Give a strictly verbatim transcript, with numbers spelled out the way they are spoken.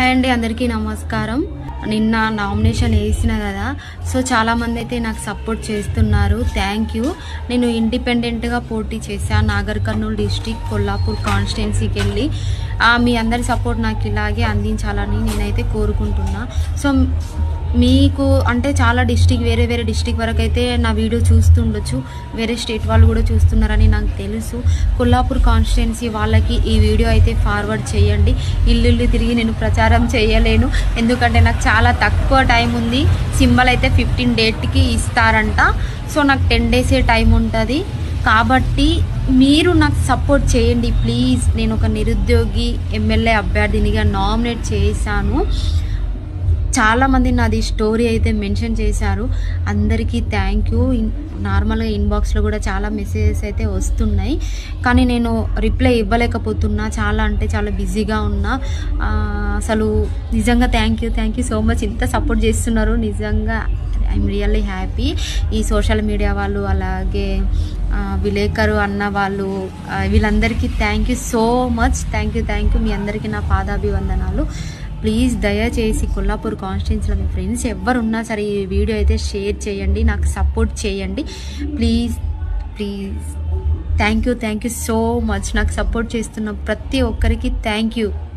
Hi అండి, అందరికీ నమస్కారం. నిన్న నామినేషన్ వేసిన కదా, సో చాలామంది అయితే నాకు సపోర్ట్ చేస్తున్నారు. Thank you. నేను ఇండిపెండెంట్గా పోటీ చేశాను నాగర్ కర్నూలు డిస్టిక్ కొల్లాపూర్ కాన్స్టిట్యున్సీకి వెళ్ళి. మీ అందరి సపోర్ట్ నాకు ఇలాగే అందించాలని నేనైతే కోరుకుంటున్నా. సో మీకు అంటే చాలా డిస్టిక్ వేరే వేరే డిస్టిక్ వరకు అయితే నా వీడియో చూస్తుండొచ్చు, వేరే స్టేట్ వాళ్ళు కూడా చూస్తున్నారని నాకు తెలుసు. కొల్లాపూర్ కాన్స్టిట్యున్సీ వాళ్ళకి ఈ వీడియో అయితే ఫార్వర్డ్ చేయండి. ఇల్లు ఇల్లు తిరిగి నేను ప్రచారం చేయలేను, ఎందుకంటే నాకు చాలా తక్కువ టైం ఉంది. సింబల్ అయితే ఫిఫ్టీన్ డేట్కి ఇస్తారంట, సో నాకు టెన్ డేసే టైం ఉంటుంది. కాబట్టి మీరు నాకు సపోర్ట్ చేయండి ప్లీజ్. నేను ఒక నిరుద్యోగి ఎమ్మెల్యే అభ్యర్థినిగా నామినేట్ చేశాను. చాలామంది నాది స్టోరీ అయితే మెన్షన్ చేశారు, అందరికీ థ్యాంక్ యూ. నార్మల్గా ఇన్బాక్స్లో కూడా చాలా మెసేజెస్ అయితే వస్తున్నాయి, కానీ నేను రిప్లై ఇవ్వలేకపోతున్నా. చాలా అంటే చాలా బిజీగా ఉన్నా. అసలు నిజంగా thank you thank you so much. ఇంత సపోర్ట్ చేస్తున్నారు, నిజంగా ఐఎమ్ రియల్లీ హ్యాపీ. ఈ సోషల్ మీడియా వాళ్ళు, అలాగే విలేకరు అన్న వాళ్ళు, వీళ్ళందరికీ thank you so much. Thank you thank you మీ అందరికీ నా పాదాభివందనాలు. ప్లీజ్ దయచేసి కొల్లాపూర్ కాన్స్టిట్యున్సీలో మీ ఫ్రెండ్స్ ఎవరున్నా సరే ఈ వీడియో అయితే షేర్ చేయండి, నాకు సపోర్ట్ చేయండి please please. Thank you thank you so much. నాకు సపోర్ట్ చేస్తున్న ప్రతి ఒక్కరికి థ్యాంక్ యూ.